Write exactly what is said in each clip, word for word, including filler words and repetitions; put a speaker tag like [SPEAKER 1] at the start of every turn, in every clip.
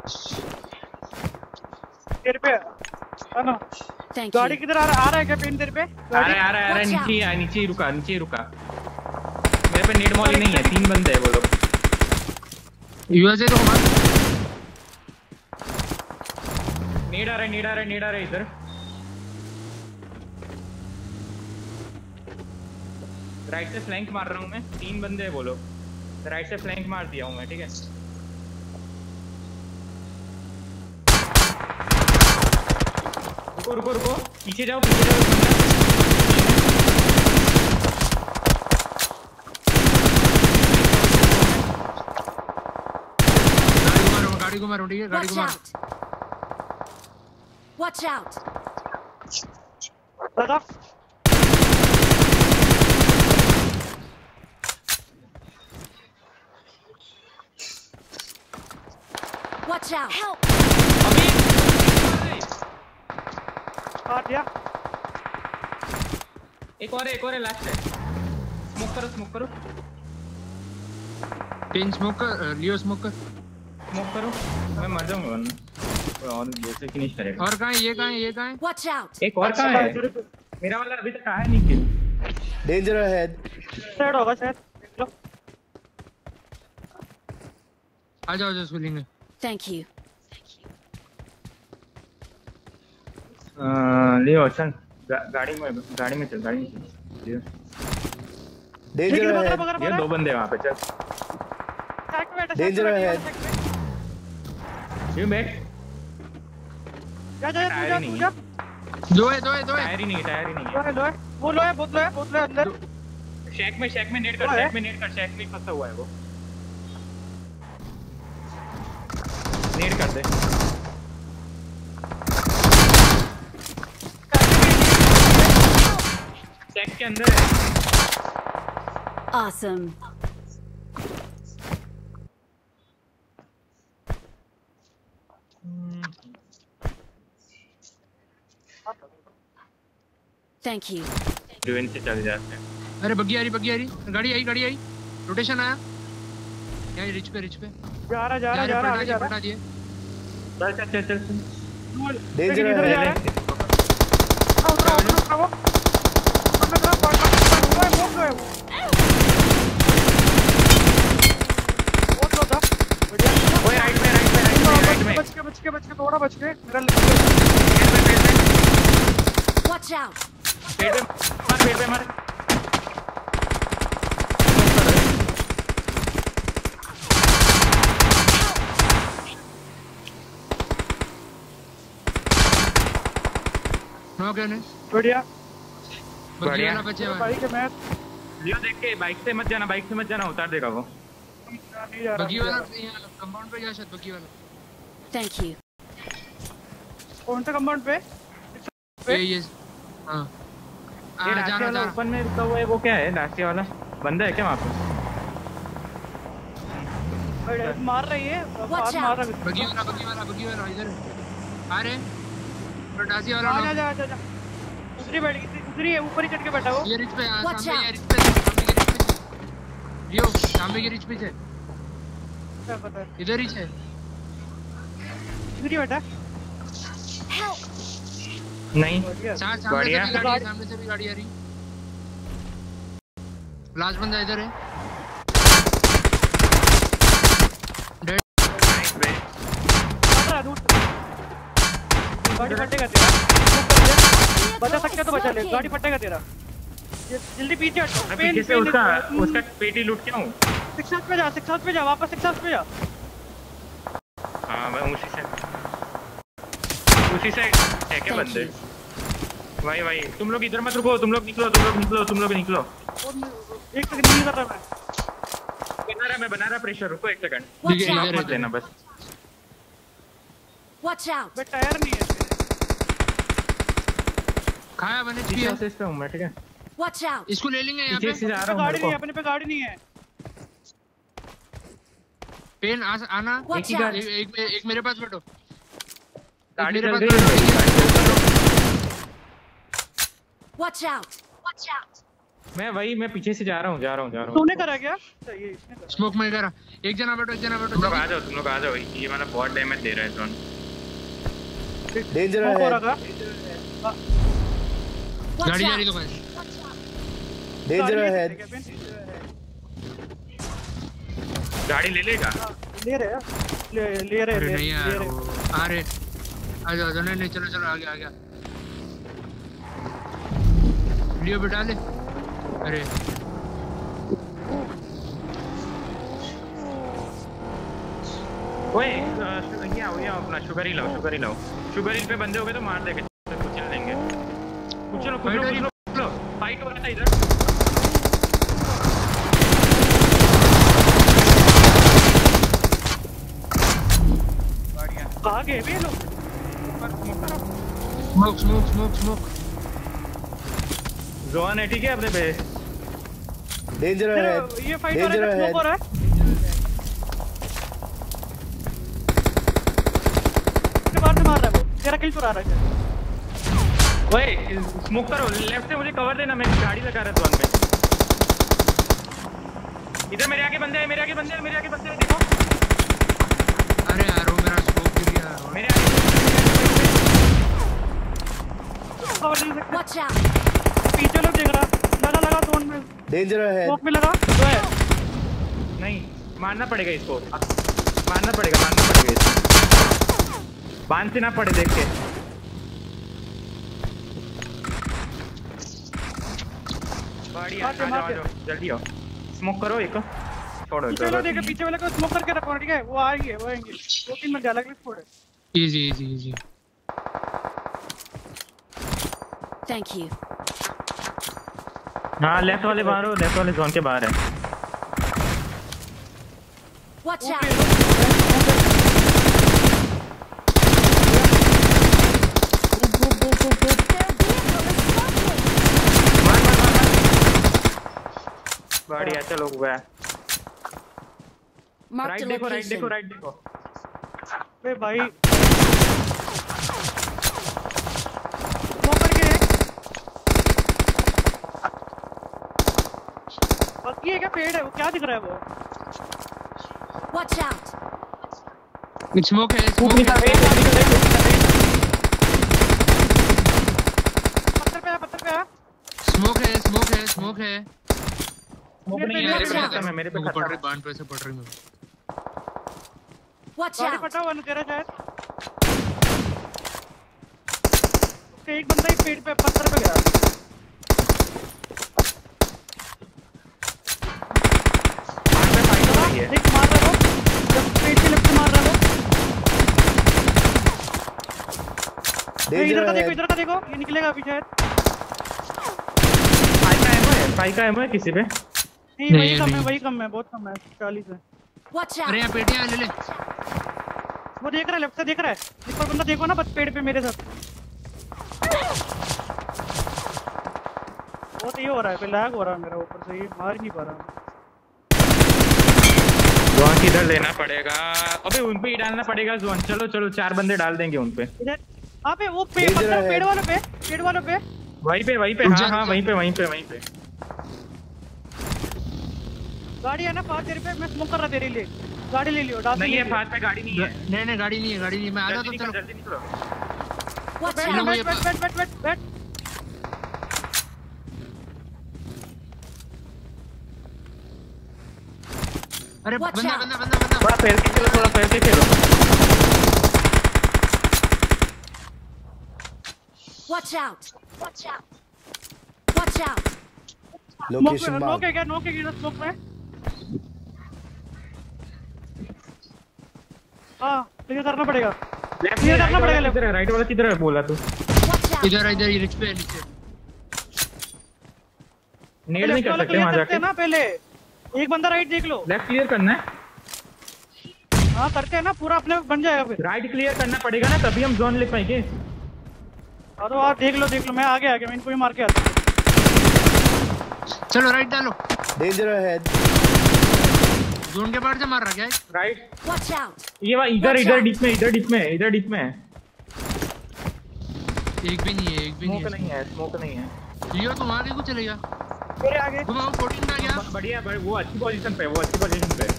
[SPEAKER 1] तेरे पे अनु गाड़ी किधर आ रहा आ रहा है क्या पेन तेरे पे?
[SPEAKER 2] आ रहा है आ रहा है आ रहा है नीचे ही नीचे ही रुका नीचे ही रुका। मेरे पे नेट मॉली नहीं है, तीन बंदे हैं वो लोग।
[SPEAKER 3] यूएसए तो हमारा
[SPEAKER 2] नेड आ रहा है नेड आ रहा है नेड आ रहा है इधर। राइट से फ्लैंक मार रहा हूँ मैं, तीन बंदे हैं वो लोग। राइट से फ्लैंक मार दिया हूँ मैं, ठीक है। रुको रुको रुको पीछे जाओ पीछे जाओ।
[SPEAKER 3] गाड़ी को मारो, ठीक है गाड़ी को मारो।
[SPEAKER 4] Watch out!
[SPEAKER 1] दादा
[SPEAKER 4] Watch out! Help!
[SPEAKER 1] मार दिया।
[SPEAKER 2] एक और एक और है लास्ट है। स्मोक करो स्मोक करो।
[SPEAKER 3] पेन स्मोक कर, लियो स्मोक कर।
[SPEAKER 2] स्मोक करो, मैं मर जाऊंगा वरना। और जैसे फिनिश करेगा।
[SPEAKER 3] और कहां है ये, कहां है ये, कहां है?
[SPEAKER 4] Watch out!
[SPEAKER 2] एक और कहां है? मेरा वाला अभी तक आया नहीं किल।
[SPEAKER 5] Danger ahead.
[SPEAKER 1] साइड होगा शायद, देख लो।
[SPEAKER 3] आ जाओ जो स्विलिंग है।
[SPEAKER 4] Thank you.
[SPEAKER 2] लियो चल गा, गाड़ी में गाड़ी में चल गाड़ी में चल।
[SPEAKER 5] Danger ahead.
[SPEAKER 2] ये दो बंदे वहां पे चल।
[SPEAKER 5] Danger ahead.
[SPEAKER 2] You back.
[SPEAKER 1] जा जा जा तू जा।
[SPEAKER 3] दो है दो है दो है।
[SPEAKER 2] टायर ही नहीं टायर ही नहीं
[SPEAKER 1] लो है लो है वो लो है बहुत लो है बहुत लो है अंदर।
[SPEAKER 2] शैक में शैक में नेट कर शैक में नेट कर शैक में फंसा हुआ है वो। नेट कर दे। शैक के अंदर है।
[SPEAKER 4] Awesome. Thank you.
[SPEAKER 2] ड्यून से चल जाते हैं।
[SPEAKER 3] अरे बग्गी आ रही बग्गी आ रही, गाड़ी आई गाड़ी आई, रोटेशन आया। यहाँ रिच पे रिच पे
[SPEAKER 1] जा रहा जा रहा जा रहा जा रहा।
[SPEAKER 3] पलटा दिए।
[SPEAKER 2] चल चल चल चल।
[SPEAKER 5] Danger ahead.
[SPEAKER 1] आओ आओ आओ। मैं तेरा पार्ट पार्ट हुआ है बहुत लो है वो। बहुत लो था। बढ़िया।
[SPEAKER 2] ओए राइट में राइट में राइट में राइट में।
[SPEAKER 1] बच के बच के बच के थोड़ा बच के मेरा।
[SPEAKER 4] Watch out!
[SPEAKER 2] पेड़ पे मार पेड़ पे मार।
[SPEAKER 3] नो क्या नहीं
[SPEAKER 1] बढ़िया
[SPEAKER 3] बढ़िया ना बचे
[SPEAKER 1] भाई के मैं
[SPEAKER 2] लियो देख के बाइक से मत जाना बाइक से मत जाना उतार देगा वो।
[SPEAKER 3] बग्गी वाला यहाँ कंपाउंड पे जा शायद बग्गी वाला।
[SPEAKER 4] Thank you.
[SPEAKER 1] कौन सा कंपाउंड पे?
[SPEAKER 3] ये ये हाँ
[SPEAKER 2] ये रास्ते वाला ओपन में रुका हुआ है वो क्या है? रास्ते वाला बंदा है क्या वहाँ पे?
[SPEAKER 1] मार रही है मार रहा है
[SPEAKER 3] बग्गी वाला बग्गी वाला बग्गी वाला इधर आ रहे रोटासी वाला।
[SPEAKER 1] जा जा जा जा दूसरी बैठ गई दूसरी है ऊपर ही चढ़ के बैठा वो।
[SPEAKER 3] ये रिच पे सामने ये रिच पे सामने के रिच पे लियो सामने के रिच पे है।
[SPEAKER 1] क्या पता है
[SPEAKER 3] इधर ही है
[SPEAKER 1] दूसरी बैठा।
[SPEAKER 2] नहीं
[SPEAKER 3] बढ़िया सामने से भी गाड़ी आ रही। लास्ट बंदा इधर है डेड।
[SPEAKER 1] गाड़ी फटेगा तेरा बचा सकते तो बचा ले। गाड़ी फटेगा तेरा जल्दी पीछे हट।
[SPEAKER 2] पीछे से उसका उसका पेटी लूट के आऊं।
[SPEAKER 1] सिक्स पे जा सिक्स पे जा वापस सिक्स पे जा।
[SPEAKER 2] हाँ मैं उसी से उसी साइड है क्या बंदे? भाई भाई तुम लोग इधर मत रुको तुम लोग निकलो तुम लोग निकलो तुम लोग निकलो।
[SPEAKER 1] एक सेकंड नहीं कर रहा मैं
[SPEAKER 2] बना रहा मैं बना रहा प्रेशर। रुको एक सेकंड
[SPEAKER 3] इधर
[SPEAKER 2] मत लेना बस।
[SPEAKER 4] Watch out!
[SPEAKER 1] बट टायर नहीं है
[SPEAKER 3] खाया बने
[SPEAKER 2] पीछे असिस्ट पे हूं मैं ठीक है।
[SPEAKER 4] Watch out!
[SPEAKER 3] इसको ले लेंगे यहाँ पे।
[SPEAKER 2] पीछे से आ रहा हूं
[SPEAKER 1] गाड़ी नहीं है अपने पे गाड़ी नहीं है।
[SPEAKER 3] पेन आ, आना
[SPEAKER 4] Watch
[SPEAKER 3] एक,
[SPEAKER 4] out!
[SPEAKER 3] एक, एक, एक मेरे पास बैठो।
[SPEAKER 2] गाड़ी
[SPEAKER 3] मेरे
[SPEAKER 2] चल
[SPEAKER 3] पास
[SPEAKER 2] गई।
[SPEAKER 4] Watch out! Watch out!
[SPEAKER 2] मैं वही मैं पीछे से जा रहा हूँ जा रहा हूँ जा रहा हूँ।
[SPEAKER 1] तूने करा क्या? सही है इसने करा।
[SPEAKER 3] स्मोक में करा। एक जना बैठो एक जना बैठो।
[SPEAKER 2] तुम लोग आ जाओ तुम लोग आ जाओ ये वाला बहुत डैमेज दे रहा है ड्रोन।
[SPEAKER 5] डेंजर
[SPEAKER 1] Smoke हो
[SPEAKER 5] है।
[SPEAKER 1] रहा था।
[SPEAKER 4] Watch
[SPEAKER 3] गाड़ी जा रही
[SPEAKER 4] out!
[SPEAKER 3] तो बस।
[SPEAKER 5] डेंजर है।
[SPEAKER 2] गाड़ी ले लेगा।
[SPEAKER 1] ले रहे हैं ले ले रहे
[SPEAKER 3] अरे
[SPEAKER 1] ले
[SPEAKER 3] नहीं यार
[SPEAKER 1] ले रहे।
[SPEAKER 3] वो आ रहे। आ जाओ आ जाओ नहीं नहीं चलो चलो आ गया आ गया। लियो बिठा ले। अरे
[SPEAKER 2] ओए ये आओ ये आओ अपना शुगर ही लाओ शुगर ही लाओ। शुगर हिल पे बंदे हो गए तो मार देंगे कुचल देंगे। कुचलो कुचलो कुचलो कुचलो फाइट हो रहा था इधर।
[SPEAKER 1] कहाँ गए भी ये लोग?
[SPEAKER 3] Smoke smoke smoke smoke.
[SPEAKER 2] Zone है ठीक है अपने पे।
[SPEAKER 5] डेंजर है।
[SPEAKER 1] ये फाइट हो रहा है स्मोक हो रहा है। बाहर से मार रहा है वो। तेरा किल चुरा रहा है।
[SPEAKER 2] ओए स्मोक करो लेफ्ट से मुझे कवर देना मैं गाड़ी लगा रहा जोन पे। इधर मेरे आगे बंदे हैं मेरे आगे बंदे हैं मेरे आगे बंदे हैं देखो।
[SPEAKER 3] अरे यार वो मेरा स्मोक गिर गया।
[SPEAKER 2] मेरे आगे
[SPEAKER 1] कवर नहीं सकते।
[SPEAKER 4] Watch out!
[SPEAKER 1] पीछे लोग देख रहा। लगा लगा जोन में।
[SPEAKER 5] डेंजर है।
[SPEAKER 1] स्मोक में लगा। तो है।
[SPEAKER 2] नहीं मारना पड़ेगा इसको मारना पड़ेगा मारना पड़ेगा इसको। बांध से ना पड़े देख के। गाड़ी आ जाओ आ जाओ जल्दी आओ। स्मोक करो एक छोड़ो
[SPEAKER 1] पीछे वाला देखो पीछे वाले को स्मोक करके रखो ठीक है वो आएंगे वो आएंगे दो तीन मिनट अलग स्कोर है।
[SPEAKER 3] Easy easy easy.
[SPEAKER 4] Thank you.
[SPEAKER 2] हाँ लेफ्ट वाले बाहर हो लेफ्ट वाले जोन के बाहर है।
[SPEAKER 4] Watch out!
[SPEAKER 2] बढ़िया चलो गया।
[SPEAKER 4] Mark
[SPEAKER 2] राइट
[SPEAKER 4] the
[SPEAKER 2] देखो राइट देखो
[SPEAKER 4] location.
[SPEAKER 2] राइट देखो।
[SPEAKER 1] अबे भाई स्मोक करके बाकी है क्या पेड़ है वो क्या दिख रहा है वो?
[SPEAKER 4] Watch out!
[SPEAKER 3] स्मोक है
[SPEAKER 2] स्मोक
[SPEAKER 3] स्मोक
[SPEAKER 2] निकाल
[SPEAKER 3] है।
[SPEAKER 1] पत्थर पे आ पत्थर पे आ।
[SPEAKER 3] स्मोक है स्मोक है स्मोक है।
[SPEAKER 2] स्मोक नहीं है मेरे पे खत्म है मेरे पे
[SPEAKER 3] पड़
[SPEAKER 2] खत्म
[SPEAKER 3] रही
[SPEAKER 2] है।
[SPEAKER 3] बांध पे से पड़ रही मेरे।
[SPEAKER 4] Watch
[SPEAKER 1] गाड़ी
[SPEAKER 4] out!
[SPEAKER 1] फटा हुआ ना तेरा शायद। उसके एक बंदा ही पेड़ पे पत्थर पे गया।
[SPEAKER 2] बाहर पे फाइट हो रही है।
[SPEAKER 1] एक मार रहा है वो जब पेड़ के लेफ्ट मार रहा है वो। ये इधर
[SPEAKER 5] डेंजर
[SPEAKER 1] का देखो
[SPEAKER 5] है।
[SPEAKER 1] इधर का देखो ये निकलेगा अभी शायद।
[SPEAKER 2] फाइव का एमओ है फाइव का एमओ है किसी पे।
[SPEAKER 1] नहीं
[SPEAKER 3] नहीं,
[SPEAKER 1] वही कम है
[SPEAKER 3] नहीं।
[SPEAKER 1] वही कम है बहुत कम है चालीस है।
[SPEAKER 4] Watch
[SPEAKER 3] अरे
[SPEAKER 4] out!
[SPEAKER 3] यहाँ पेटियां ले ले।
[SPEAKER 1] वो देख रहा है लेफ्ट से देख रहा है एक और बंदा देखो ना बस पेड़ पे मेरे साथ। बहुत ये हो रहा है फिर लैग हो रहा है मेरा ऊपर से ये मार ही नहीं पा रहा।
[SPEAKER 2] जोन किधर लेना पड़ेगा अबे उन पे ही डालना पड़ेगा जोन। चलो चलो चार बंदे डाल देंगे उन पे।
[SPEAKER 1] इधर हाँ पे वो पेड़
[SPEAKER 5] Danger
[SPEAKER 1] पत्थर
[SPEAKER 5] है।
[SPEAKER 1] पेड़ वालों पे पेड़ वालों पे
[SPEAKER 2] वहीं पे वहीं पे
[SPEAKER 3] रुक
[SPEAKER 2] हाँ
[SPEAKER 3] जा,
[SPEAKER 2] हाँ
[SPEAKER 3] रुक जा।
[SPEAKER 2] वहीं पे वहीं पे वहीं पे।
[SPEAKER 1] गाड़ी है ना पास तेरे पे मैं स्मोक कर रहा तेरे लिए गाड़ी ले लियो डाल
[SPEAKER 2] नहीं है फास्ट पे गाड़ी नहीं है।
[SPEAKER 3] नहीं नहीं गाड़ी नहीं है गाड़ी नहीं है। मैं आधा
[SPEAKER 2] जल्दी
[SPEAKER 3] तो
[SPEAKER 2] निकलो
[SPEAKER 3] चलो।
[SPEAKER 2] जल्दी निकलो।
[SPEAKER 4] Watch
[SPEAKER 1] बैठ
[SPEAKER 3] इन लोगों
[SPEAKER 4] out!
[SPEAKER 3] ये
[SPEAKER 1] बैठ बैठ बैठ बैठ बैठ।
[SPEAKER 3] अरे
[SPEAKER 4] Watch
[SPEAKER 3] बंदा
[SPEAKER 4] out.
[SPEAKER 3] बंदा बंदा बंदा।
[SPEAKER 2] थोड़ा पैर के चलो थोड़ा पैर से खेलो।
[SPEAKER 4] Watch out! Watch out! Watch out!
[SPEAKER 5] Location
[SPEAKER 1] नोक
[SPEAKER 5] मार्क।
[SPEAKER 1] है क्या नोक है क्या स्मोक में? हाँ क्लियर करना पड़ेगा।
[SPEAKER 2] लेफ्ट
[SPEAKER 1] ये करना पड़ेगा,
[SPEAKER 2] किधर है राइट वाला किधर है बोला तू।
[SPEAKER 4] Watch out!
[SPEAKER 3] इधर इधर रिच पे नीचे।
[SPEAKER 2] नेड नहीं कर सकते वहां जाके।
[SPEAKER 1] ना पहले एक बंदा राइट देख लो।
[SPEAKER 2] लेफ्ट क्लियर करना है।
[SPEAKER 1] हाँ करते हैं ना पूरा अपने बन जाएगा फिर।
[SPEAKER 2] राइट क्लियर करना पड़ेगा ना तभी हम जोन ले पाएंगे।
[SPEAKER 1] हाँ तो आप देख लो देख लो मैं आगे आ गया मैं इनको ही मार के आता हूँ।
[SPEAKER 3] चलो राइट डालो।
[SPEAKER 5] डेंजर है।
[SPEAKER 3] जोन के बाहर से मार रहा क्या है?
[SPEAKER 2] Right
[SPEAKER 4] Watch out!
[SPEAKER 2] ये वहाँ इधर
[SPEAKER 4] Watch
[SPEAKER 2] इधर
[SPEAKER 4] out.
[SPEAKER 2] डिप में इधर डिप में इधर डिप में है।
[SPEAKER 3] एक भी नहीं है एक भी नहीं
[SPEAKER 2] स्मोक
[SPEAKER 3] है।
[SPEAKER 2] नहीं है स्मोक नहीं है।
[SPEAKER 3] लियो तुम आगे को चलेगा।
[SPEAKER 1] मेरे आगे
[SPEAKER 3] घुमाओ फोर्टीन का गया।
[SPEAKER 2] बढ़िया बढ़िया, वो अच्छी पोजीशन पे, वो अच्छी पोजीशन पे।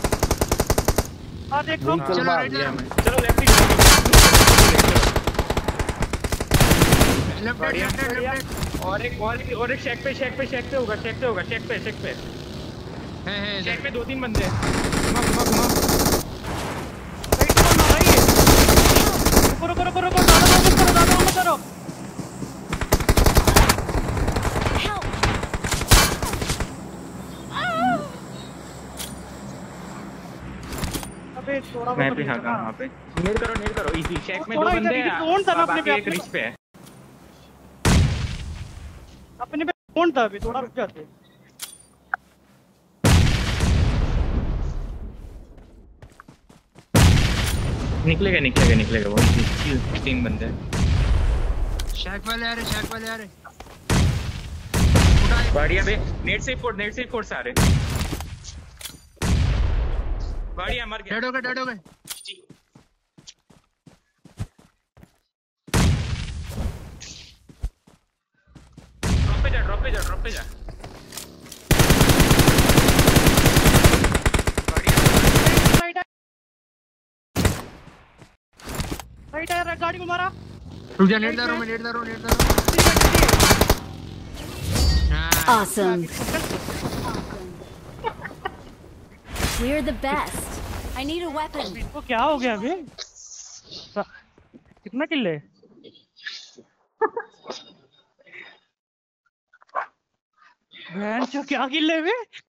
[SPEAKER 1] हां देख लो।
[SPEAKER 5] Vehicle
[SPEAKER 3] चलो
[SPEAKER 5] मार
[SPEAKER 3] राइट
[SPEAKER 5] दिया
[SPEAKER 3] जा।
[SPEAKER 5] मैं।
[SPEAKER 2] चलो लेफ्ट ही
[SPEAKER 3] लेफ्ट
[SPEAKER 2] बढ़िया,
[SPEAKER 3] लेफ्ट
[SPEAKER 1] बढ़िया।
[SPEAKER 3] लेफ्ट
[SPEAKER 2] और एक और एक और एक शेक पे शेक पे शेक पे होगा, शेक पे होगा, शेक पे शेक पे
[SPEAKER 3] है है
[SPEAKER 2] शेक
[SPEAKER 3] इधर।
[SPEAKER 2] पे दो तीन बंदे हैं। घुमा घुमा घुमा।
[SPEAKER 1] राइट कौन मार रही है? रुको रुको रुको रुको, ज्यादा मत करो, ज्यादा मत करो।
[SPEAKER 4] Help!
[SPEAKER 1] अबे थोड़ा
[SPEAKER 2] मैं
[SPEAKER 1] बहुत
[SPEAKER 2] भी
[SPEAKER 1] तो
[SPEAKER 2] हाँ वहाँ पे नेड करो, नेड करो इजी। शेक में दो
[SPEAKER 1] थोड़ा
[SPEAKER 2] बंदे
[SPEAKER 1] इधर
[SPEAKER 2] हैं,
[SPEAKER 1] जोन था ना अपने
[SPEAKER 2] बाकी
[SPEAKER 1] पे,
[SPEAKER 2] एक
[SPEAKER 1] अपने
[SPEAKER 2] रिच पे है।
[SPEAKER 1] अपने पे कौन था अभी, थोड़ा रुक जाते।
[SPEAKER 2] निकलेगा निकलेगा निकलेगा, वो इजी। तीन बंदे हैं।
[SPEAKER 3] शैक वाले आ रहे, शैक वाले आ रहे।
[SPEAKER 2] बढ़िया बे, नेट से फोड़, नेट से फोड़ सारे। बढ़िया, मर गया।
[SPEAKER 3] डेड हो गए, डेड हो गए।
[SPEAKER 2] ड्रॉप पे जा, ड्रॉप पे जा, ड्रॉप पे जा। बढ़िया।
[SPEAKER 1] राइट राइट है, गाड़ी को मारा।
[SPEAKER 3] रुक जा, नेट दारो, मैं नेट दारो, नेट दारो।
[SPEAKER 4] Awesome. We're the best. I need a weapon.
[SPEAKER 1] इसको क्या हो गया अभी? कितना किल है? बहन चो क्या किल है बे?